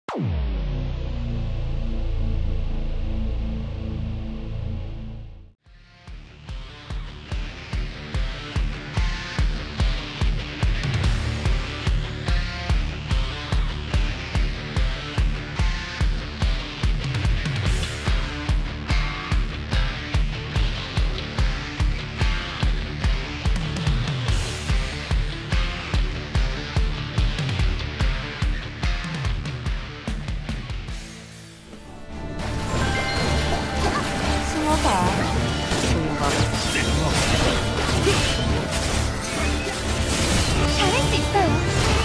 잘할 수 있어요.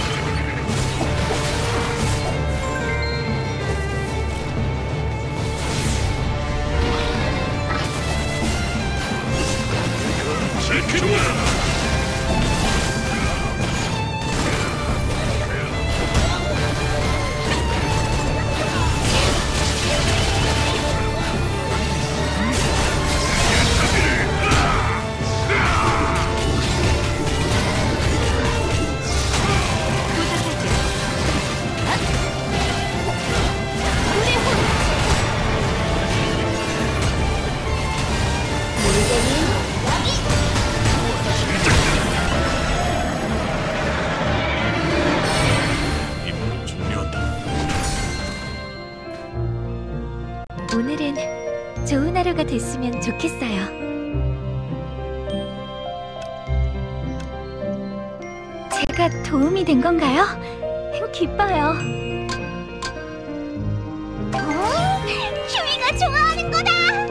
오늘은 좋은 하루가 됐으면 좋겠어요. 제가 도움이 된 건가요? 기뻐요. 휴이가 좋아하는 거다!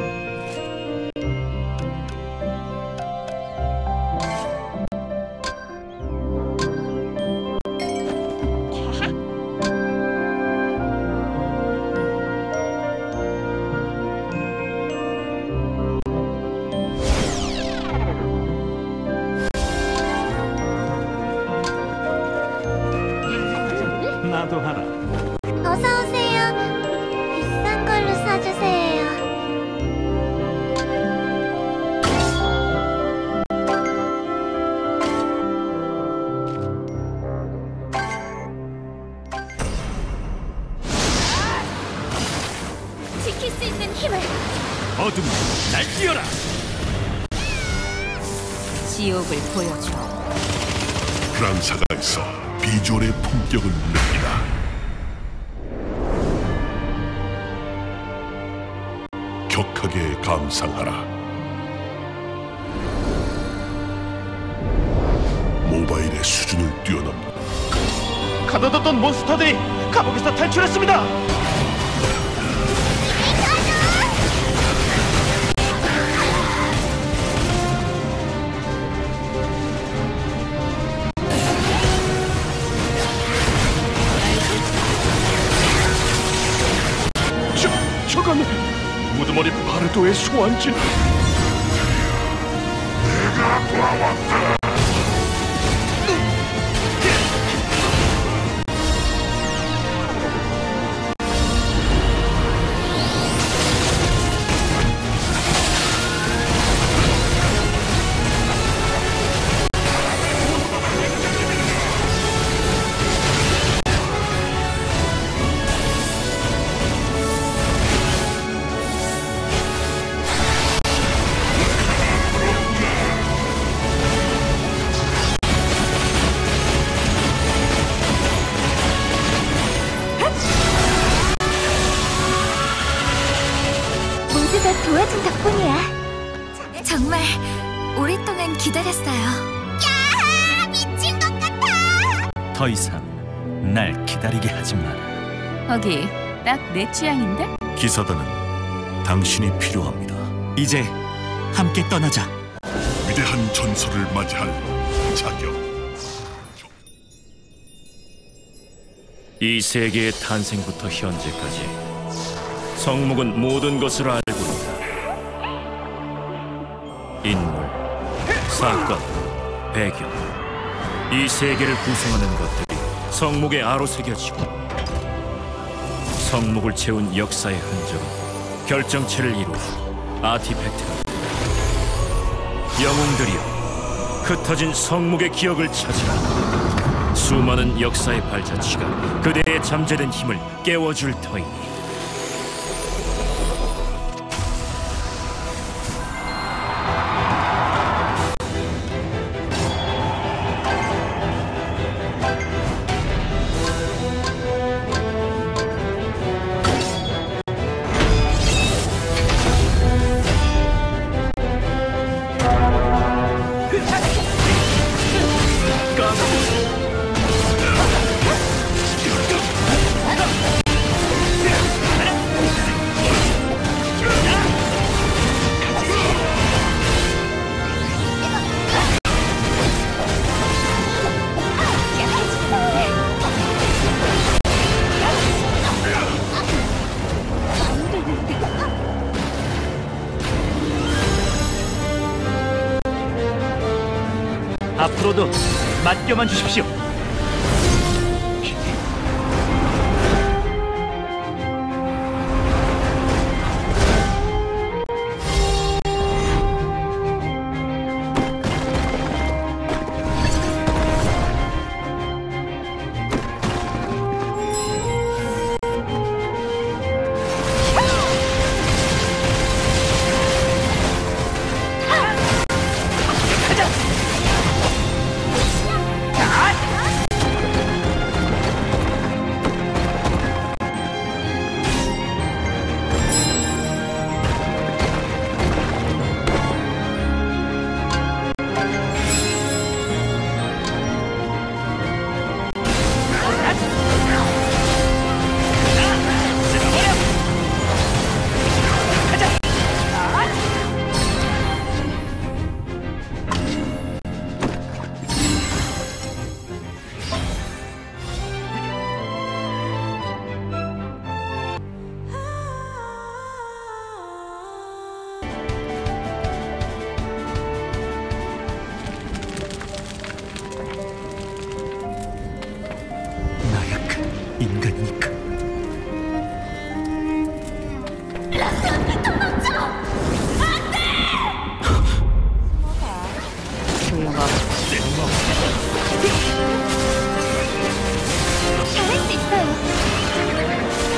나도 하나. 어서 오세요. 비싼 걸로 사주세요. 지킬 수 있는 힘을. 어둠 날뛰어라. 지옥을 보여줘. 그란 사가에서 비주얼의 품격을 느끼라. 격하게 감상하라. 모바일의 수준을 뛰어넘는 가둬뒀던 몬스터들이 감옥에서 탈출했습니다. 저건 우두머리 바르도의 소환진. 내가 돌아왔다. 모두가 도와준 덕분이야. 정말 오랫동안 기다렸어요. 야! 미친 것 같아! 더 이상 날 기다리게 하지 마라. 거기 딱 내 취향인데? 기사단은 당신이 필요합니다. 이제 함께 떠나자. 위대한 전설을 맞이할 자격. 이 세계의 탄생부터 현재까지 성묵은 모든 것을 알고 있다. 인물, 사건, 배경, 이 세계를 구성하는 것들이 성묵에 아로새겨지고 성묵을 채운 역사의 흔적은 결정체를 이루어 아티팩트가 된다. 영웅들이여, 흩어진 성묵의 기억을 찾으라. 수많은 역사의 발자취가 그대의 잠재된 힘을 깨워줄 터이니. 앞으로도 맡겨만 주십시오. 나약한 인간이니까. 잘할 수 있어요.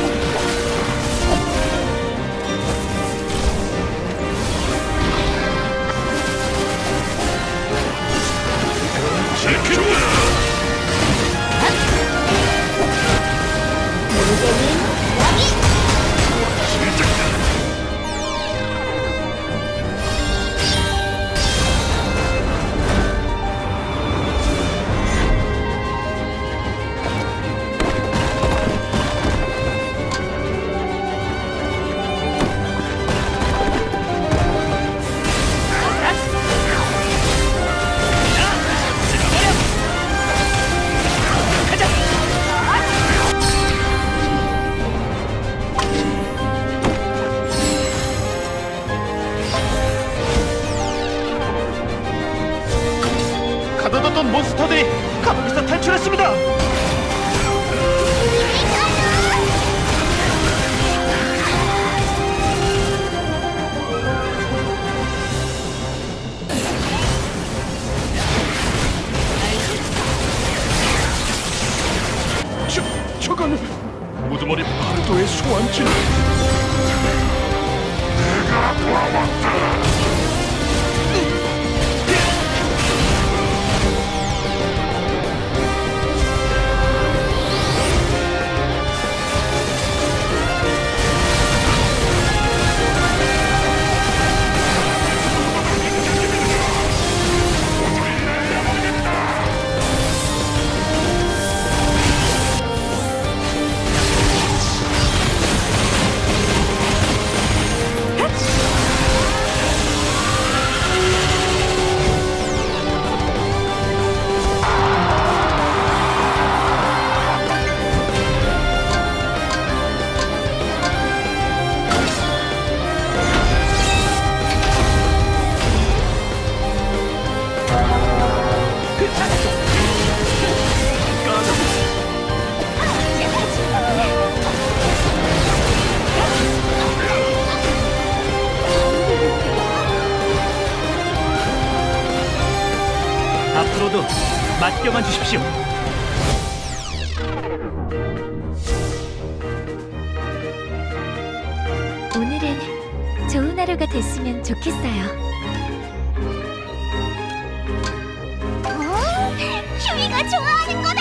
가둬뒀던 몬스터들이 감옥에서 탈출했습니다. 저거는 우두머리 바르도의 소환진. 내가 돌아왔다. 앞으로도 맡겨만 주십시오. 하루가 됐으면 좋겠어요. 휴이가 좋아하는 거